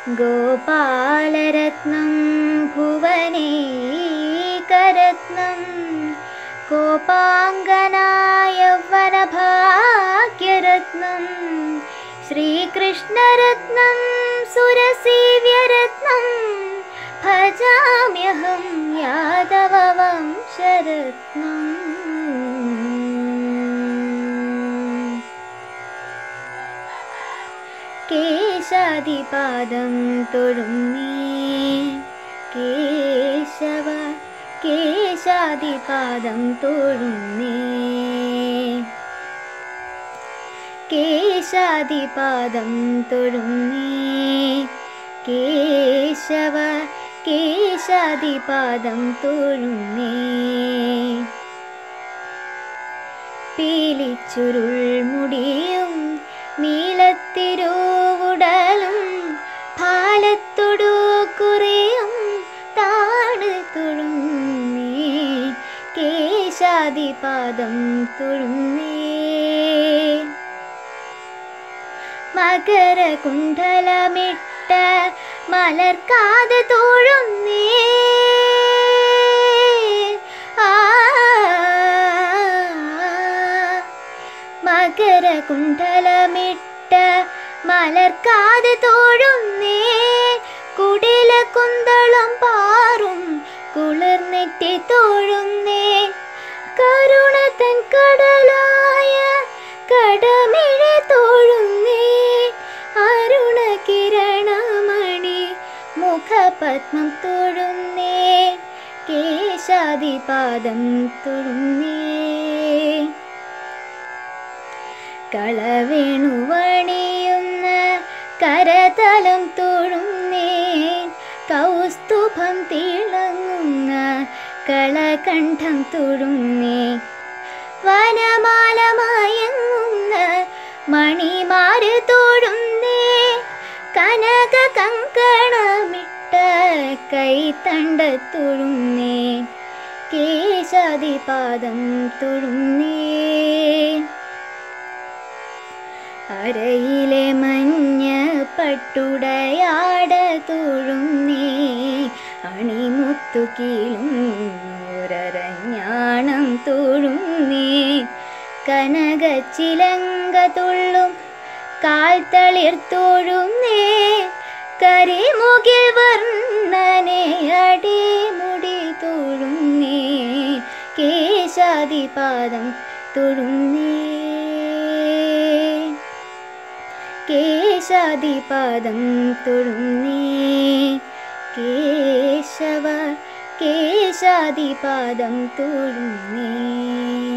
गोपालरत्नं भुवनेकरत्नं कोपाङ्गनायवनभाग्यरत्नं श्रीकृष्णरत्नं सुरसेव्यरत्नं भजाम्यहं यादववंशरत्नम्। केशादिपादं तोळुन्ने केशव केशादिपादं तोळुन्ने केशादिपादं तोळुन्ने केशव केशादिपादं तोळुन्ने പീലിച്ചുരുൾമുടിയും നീലത്തിരുവുടലും പാലത്തൊടു കുറയും താണ് തൊഴുന്നേ കേശാദിപാദം തൊഴുന്നേ മകരകുണ്ഡലമിട്ട മലർക്കാത് തൊഴുന്നേ മകരകുണ്ഡലമിട്ട മലർക്കാത് തൊഴുന്നേ കുടിലകുന്തളം പാറും കുളിർനെറ്റി തൊഴുന്നേ കരുണതൻ കടലായ കടമിഴി തൊഴുന്നേ അരുണകിരണമണി മുഖപത്മം തൊഴുന്നേ കേശാദിപാദം തൊഴുന്നേ കളവേണുവണിയുന്ന കരതലം തൊഴുന്നേ കൗസ്തുഭം തിളങ്ങുന്ന കളകണ്ഠം തൊഴുന്നേ വനമാല മയങ്ങുന്ന മണിമാര് തൊഴുന്നേ കനക കങ്കണമിട്ട കൈത്തണ്ട തൊഴുന്നേ കേശാദിപാദം തൊഴുന്നേ അരയിലെ മഞ്ഞ പട്ടുടയാട തൊഴുന്നേ അണിമുത്തു കീഴുന്നൊരഞ്ഞാണം തൊഴുന്നേ കനകച്ചിലങ്ക തുള്ളും കാൽത്തളിർ തൊഴുന്നേ കരിമുകിൽ വർണ്ണനെ അടിമുടി തൊഴുന്നേ കേശാദിപാദം തൊഴുന്നേ കേശാദിപാദം തൊഴുന്നേ കേശവ കേശാദിപാദം തൊഴുന്നേ.